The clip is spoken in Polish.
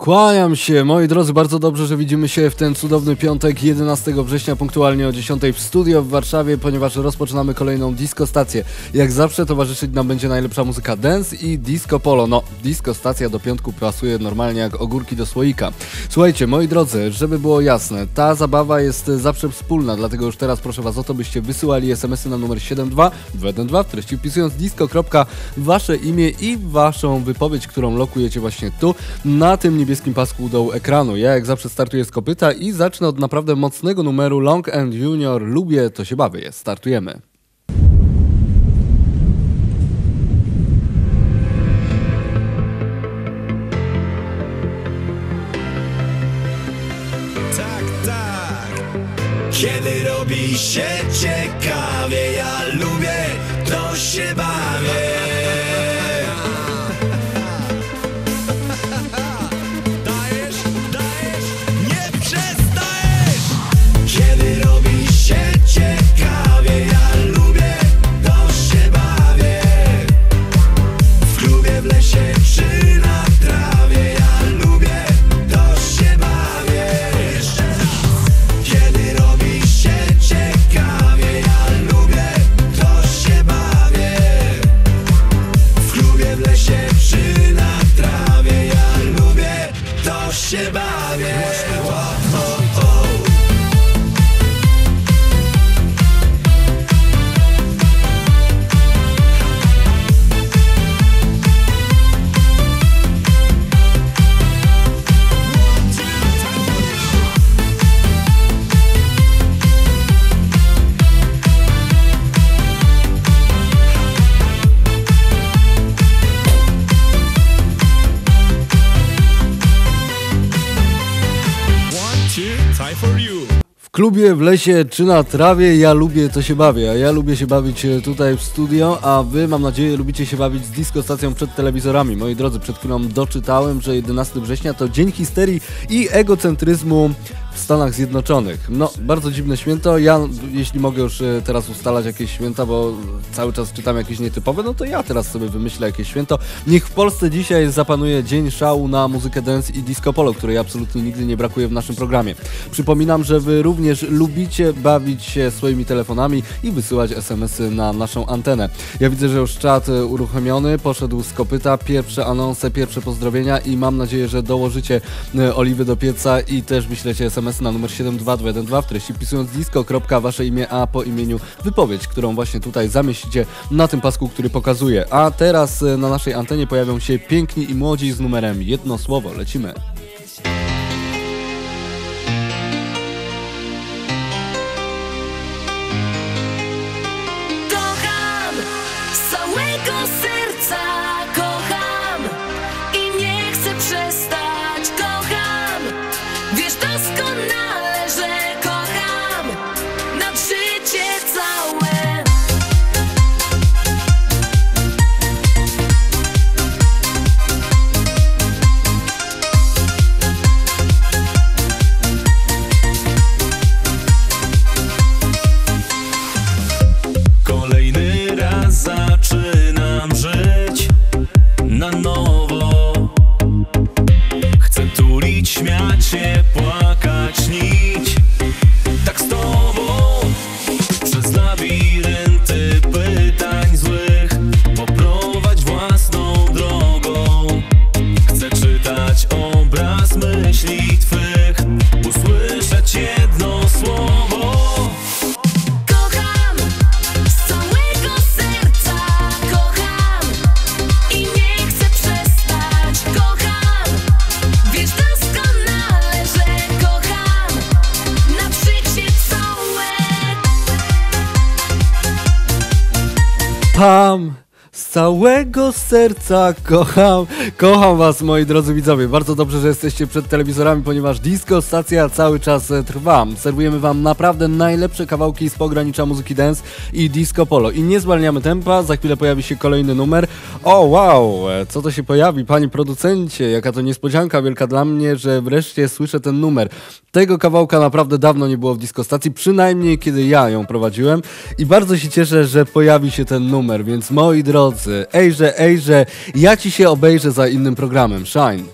Kłaniam się, moi drodzy, bardzo dobrze, że widzimy się w ten cudowny piątek 11 września punktualnie o 10 w studio w Warszawie, ponieważ rozpoczynamy kolejną disco stację. Jak zawsze towarzyszyć nam będzie najlepsza muzyka dance i disco polo. No, disco stacja do piątku pasuje normalnie jak ogórki do słoika. Słuchajcie, moi drodzy, żeby było jasne, ta zabawa jest zawsze wspólna, dlatego już teraz proszę was o to, byście wysyłali SMS-y na numer 72212 w treści wpisując disco. Wasze imię i waszą wypowiedź, którą lokujecie właśnie tu, na tym niebieskim pasku u dołu ekranu. Ja jak zawsze startuję z kopyta i zacznę od naprawdę mocnego numeru Long and Junior. Lubię, to się bawię. Startujemy. Kiedy robi się ciekawie, ja lubię, to się bawię. Dajesz, nie przestajesz. Kiedy robi się ciekawie, ja lubię, to się bawię. W klubie, w lesie czy na trawie, ja lubię, to się bawię. Jeszcze raz. Kiedy robi się ciekawie, ja lubię, to się bawię. W klubie, w lesie czy na trawie, ja lubię, to się bawię. W klubie, w lesie czy na trawie, ja lubię, to się bawię. A ja lubię się bawić tutaj w studio, a wy, mam nadzieję, lubicie się bawić z disco stacją przed telewizorami. Moi drodzy, przed chwilą doczytałem, że 11 września to dzień histerii i egocentryzmu w Stanach Zjednoczonych. No, bardzo dziwne święto. Ja, jeśli mogę już teraz ustalać jakieś święta, bo cały czas czytam jakieś nietypowe, no to ja teraz sobie wymyślę jakieś święto. Niech w Polsce dzisiaj zapanuje dzień szału na muzykę dance i disco polo, której absolutnie nigdy nie brakuje w naszym programie. Przypominam, że wy również lubicie bawić się swoimi telefonami i wysyłać SMS-y na naszą antenę. Ja widzę, że już czat uruchomiony, poszedł z kopyta, pierwsze anonse, pierwsze pozdrowienia i mam nadzieję, że dołożycie oliwy do pieca i też wyślecie SMS na numer 72212 w treści wpisując disco. Wasze imię, a po imieniu wypowiedź, którą właśnie tutaj zamieścicie na tym pasku, który pokazuje. A teraz na naszej antenie pojawią się piękni i młodzi z numerem jedno słowo. Lecimy. Kocham z całego serca, kocham i nie chcę przestać, kocham. Wiesz doskonale, że kocham nad życie całe. Kolejny raz zaczynam żyć na nowo. Chcę tulić, śmiać się, płakać, śnić. Tak z tobą przez labirynty pytań złych poprowadź własną drogą. Chcę czytać obraz myśli twych, usłyszeć jedno słowo. Kocham z całego serca, kocham i nie chcę przestać, kocham. Wiesz doskonale, że kocham nad życie całe. Pam! Z całego serca kocham was, moi drodzy widzowie. Bardzo dobrze, że jesteście przed telewizorami, ponieważ disco stacja cały czas trwa. Serwujemy wam naprawdę najlepsze kawałki z pogranicza muzyki dance i disco polo. I nie zwalniamy tempa, za chwilę pojawi się kolejny numer. O wow, co to się pojawi, panie producencie, jaka to niespodzianka wielka dla mnie, że wreszcie słyszę ten numer. Tego kawałka naprawdę dawno nie było w disco stacji, przynajmniej kiedy ja ją prowadziłem i bardzo się cieszę, że pojawi się ten numer, więc moi drodzy, ejże, ja ci się obejrzę za innym programem. Shine.